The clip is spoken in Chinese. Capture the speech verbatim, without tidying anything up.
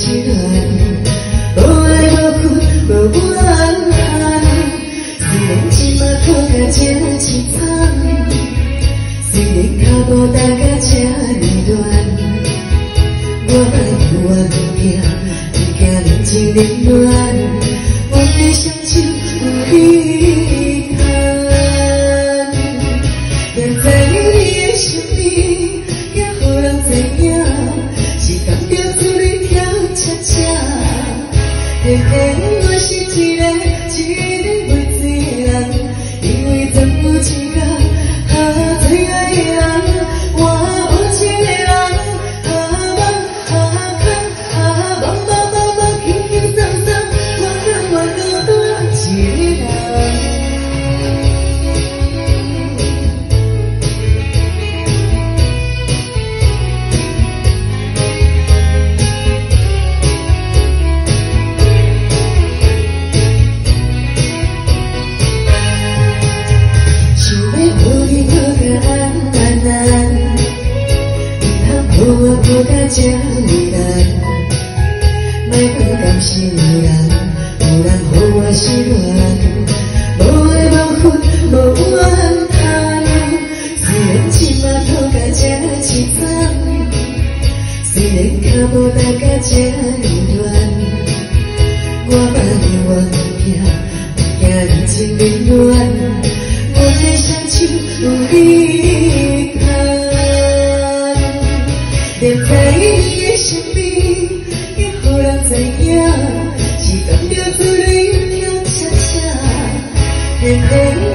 心乱，无爱无困无怨叹。虽然即马靠甲这凄惨，虽然脚步踏甲这呢乱，我爱我惊，不惊人情冷暖，我的双手有遗憾。现在你的身边，也予人知影，是感着自己跳恰恰。嘿嘿，我是一个一个袂醉的人，因为总有一天啊最爱的人，我有一个人啊梦啊看啊梦梦梦梦轻轻松松，我可我可多一个人。我不敢这么难，莫讲甘心人，有人予我心乱，无爱无困无怨叹。虽然即马讨甲这凄惨，虽然脚步踏甲这乱，我爱我惊，不惊人情冷暖，我的双手有遗憾。连在你的身边，也予人知影，是感着自己跳恰恰。